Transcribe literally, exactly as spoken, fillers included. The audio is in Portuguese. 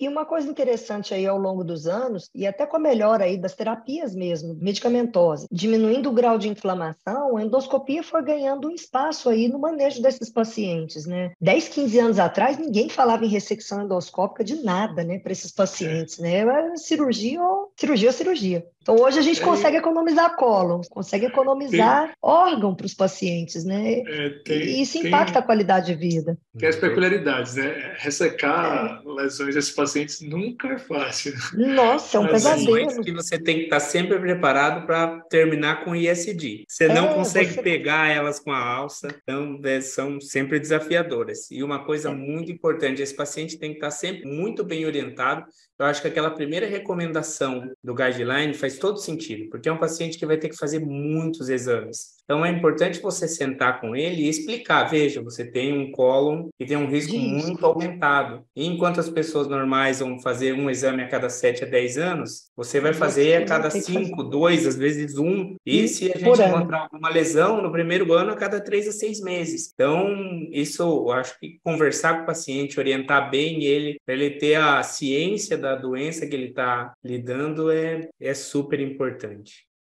E uma coisa interessante aí ao longo dos anos, e até com a melhora aí das terapias mesmo, medicamentosas, diminuindo o grau de inflamação, a endoscopia foi ganhando um espaço aí no manejo desses pacientes, né? dez, quinze anos atrás, ninguém falava em ressecção endoscópica de nada, né, para esses pacientes, né? Era cirurgia ou cirurgia ou cirurgia. Então, hoje a gente consegue É, economizar cólon, consegue tem, economizar órgão para os pacientes, né? é, E tem, isso impacta a tem, qualidade de vida. tem as peculiaridades, né? É. Ressecar lesões desses pacientes nunca é fácil. Nossa, é um Assim, Lesões pesadelo. que você tem que estar sempre preparado para terminar com I S D. Você não É, consegue você. pegar elas com a alça, então é, são sempre desafiadoras. E uma coisa É, muito importante, esse paciente tem que estar sempre muito bem orientado. Eu acho que aquela primeira recomendação do guideline faz todo sentido, porque é um paciente que vai ter que fazer muitos exames. Então é importante você sentar com ele e explicar, veja, você tem um cólon que tem um risco disco. muito aumentado. E enquanto as pessoas normais vão fazer um exame a cada sete a dez anos, você vai fazer a Você vai cada ter que fazer cinco, dois, às vezes um. E um se a por gente ano. encontrar alguma lesão no primeiro ano, a cada três a seis meses. Então, isso eu acho que conversar com o paciente, orientar bem ele, para ele ter a ciência da doença que ele está lidando, é, é super importante.